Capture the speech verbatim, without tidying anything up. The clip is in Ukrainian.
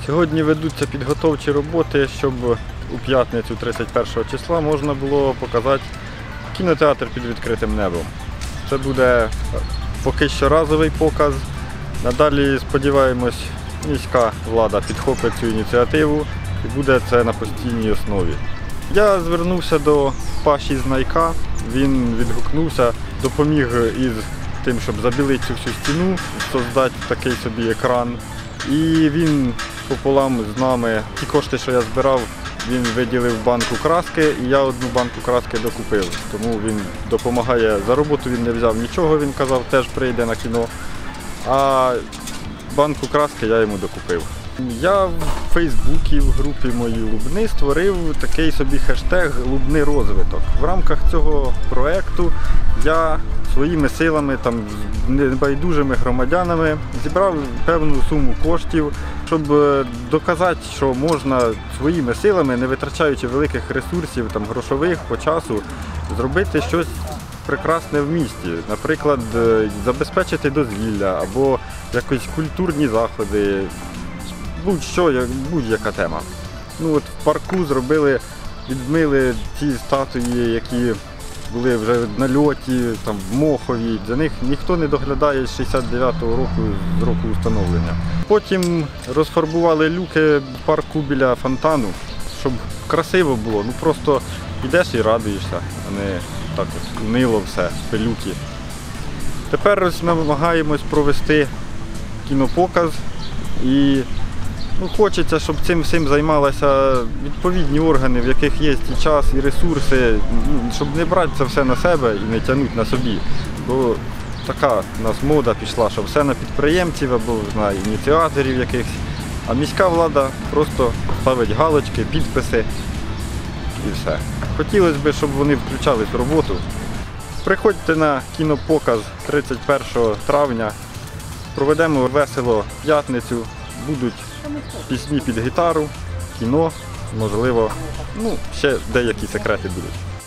Сьогодні ведуться підготовчі роботи, щоб у п'ятницю тридцять першого числа можна було показати кінотеатр під відкритим небом. Це буде поки що разовий показ. Надалі, сподіваємось, міська влада підхопить цю ініціативу і буде це на постійній основі. Я звернувся до Паші Знайка, він відгукнувся, допоміг із тим, щоб забілити цю всю стіну, створити такий собі екран. І він пополам з нами, ті кошти, що я збирав, він виділив банку краски, і я одну банку краски докупив. Тому він допомагає. За роботу він не взяв нічого, він казав, теж прийде на кіно. А банку краски я йому докупив. Я в Фейсбуці, в групі «Мої Лубни» створив такий собі хештег «Лубни розвиток». В рамках цього проєкту я своїми силами, там, з небайдужими громадянами зібрав певну суму коштів, щоб доказати, що можна своїми силами, не витрачаючи великих ресурсів, там, грошових, по часу, зробити щось прекрасне в місті. Наприклад, забезпечити дозвілля або якось культурні заходи. Будь-що, будь-яка тема. Ну от в парку зробили, відмили ті статуї, які були вже на льоті, там, в Мохові. За них ніхто не доглядає з шістдесят дев'ятого року, з року встановлення. Потім розфарбували люки в парку біля фонтану, щоб красиво було. Ну просто йдеш і радуєшся, а не так ось унило все, пилюки. Тепер ось намагаємось провести кінопоказ. І ну, хочеться, щоб цим всім займалися відповідні органи, в яких є і час, і ресурси, ну, щоб не брати це все на себе і не тягнути на собі. Бо така у нас мода пішла, що все на підприємців або знаю, ініціаторів якихось. А міська влада просто ставить галочки, підписи і все. Хотілося б, щоб вони включались в роботу. Приходьте на кінопоказ тридцять першого травня. Проведемо весело п'ятницю, будуть пісні під гітару, кіно, можливо, ну, ще деякі секрети будуть.